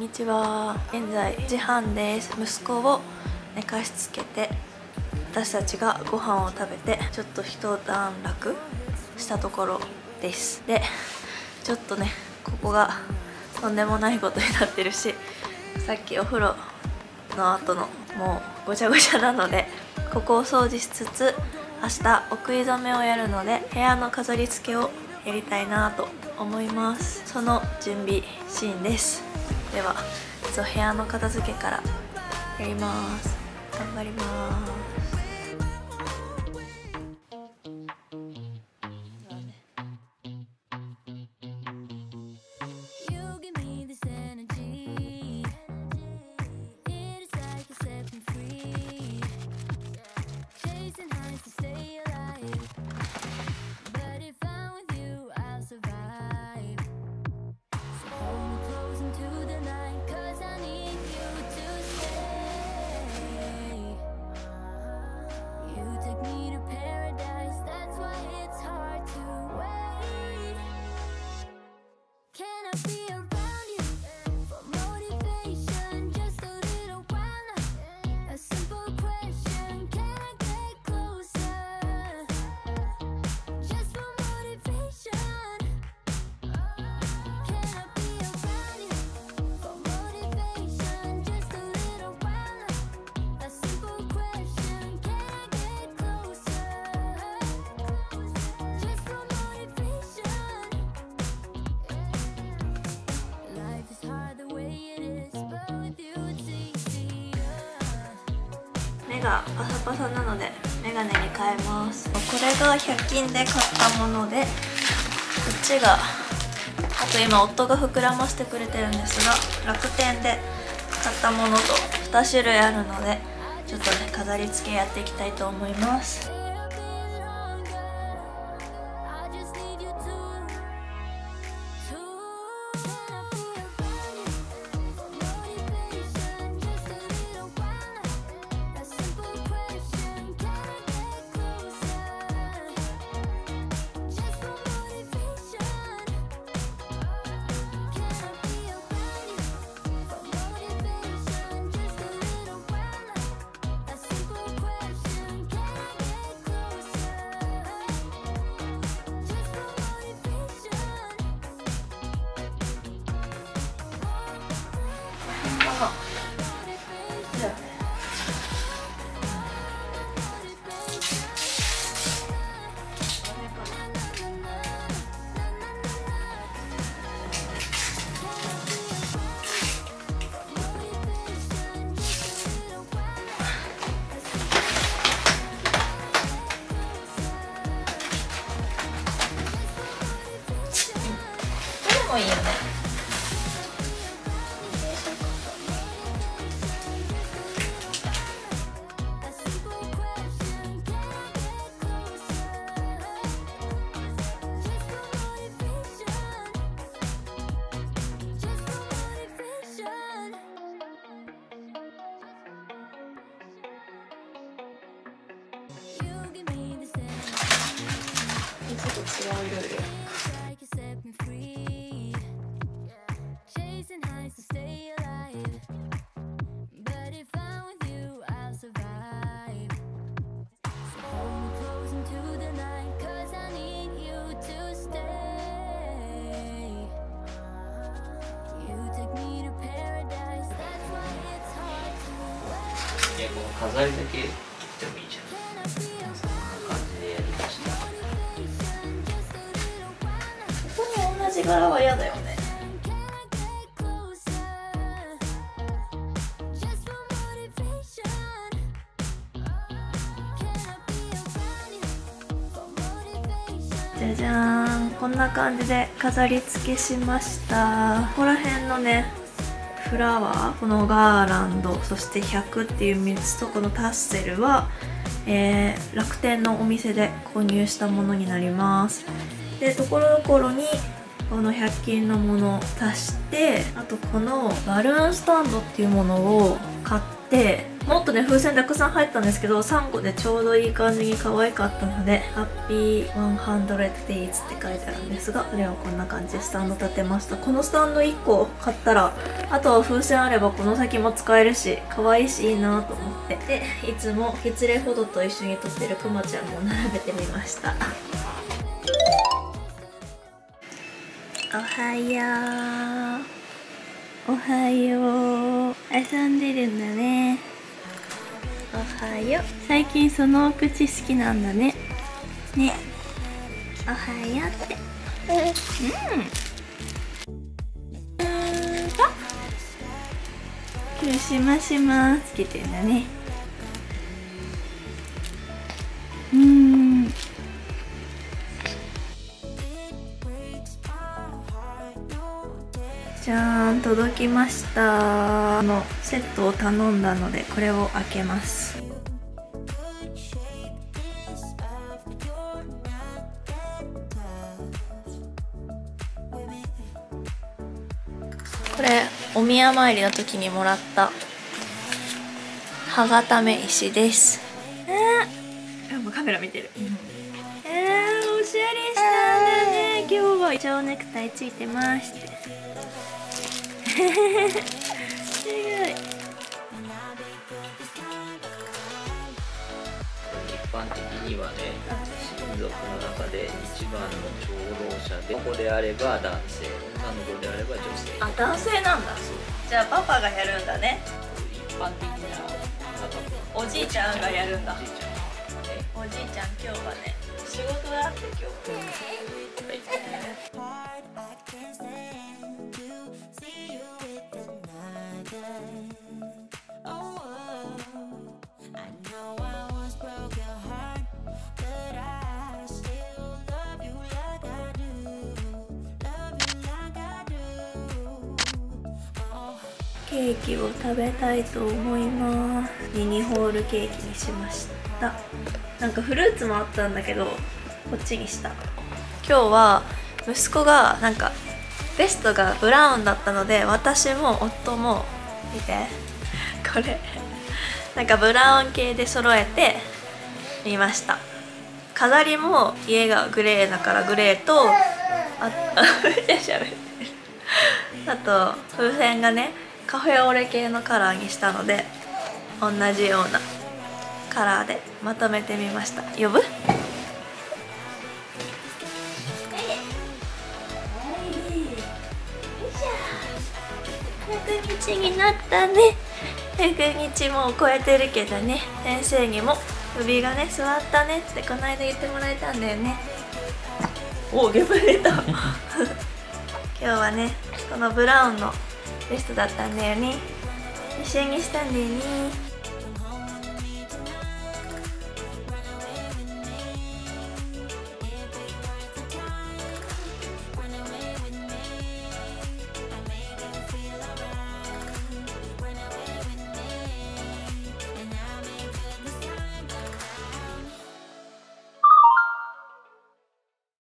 にちは。現在9時半です。息子を寝かしつけて私たちがご飯を食べてちょっと一段落したところです。でちょっとね、ここがとんでもないことになってるし、さっきお風呂の後のもうごちゃごちゃなので、ここを掃除しつつ明日お食い初めをやるので部屋の飾り付けをやりたいなと思います。その準備シーンです。では部屋の片付けからやります。頑張ります。目がパサパサなのでメガネに変えます。これが100均で買ったもので、こっちがあと今夫が膨らませてくれてるんですが、楽天で買ったものと2種類あるので、ちょっとね飾り付けやっていきたいと思います。いいよね。ちょっと違う色で。 飾りだけ切ってもいいじゃん。そんな感じでやりました。 ここに同じ柄は嫌だよね。じゃじゃーん、こんな感じで飾り付けしました。ここら辺のねフラワー、このガーランド、そして100っていう3つとこのタッセルは、楽天のお店で購入したものになります。でところどころにこの100均のものを足して、あとこのバルーンスタンドっていうものを買ってて、もっとね風船たくさん入ったんですけど、3個でちょうどいい感じに可愛かったので、ハッピー100 days って書いてあるんですが、これをこんな感じでスタンド立てました。このスタンド1個買ったら、あとは風船あればこの先も使えるし、可愛いしいいなと思って、でいつもキツレフォトと一緒に撮ってるくまちゃんも並べてみました。おはよう、おはよう、遊んでるんだね。おはよう。最近そのお口好きなんだね。ね、おはようって。今日しましまつけてんだね。じゃーん、届きました。セットを頼んだのでこれを開けます。これお宮参りの時にもらった歯固め石です。もうカメラ見てる。おしゃれしたんだね。今日は蝶ネクタイついてまして。すごい。 一般的にはね、親族の中で一番の長老者で、男であれば男性、女の子であれば女性。 あ、男性なんだ。じゃあパパがやるんだね。 一般的なおじいちゃんがやるんだ。 おじいちゃん。 おじいちゃん今日はね、仕事があって今日。ケーキを食べたいと思います。ミニホールケーキにしました。なんかフルーツもあったんだけどこっちにした。今日は息子がなんかベストがブラウンだったので、私も夫も見てこれなんかブラウン系で揃えてみました。飾りも家がグレーだからグレーとあと風船がねカフェオレ系のカラーにしたので、同じようなカラーでまとめてみました。呼ぶ？100日になったね。100日も超えてるけどね、先生にも首がね座ったねってこの間言ってもらえたんだよね。おお、ゲブ出た今日はねこのブラウンのベストだったんだよね。一緒にしたんだよね。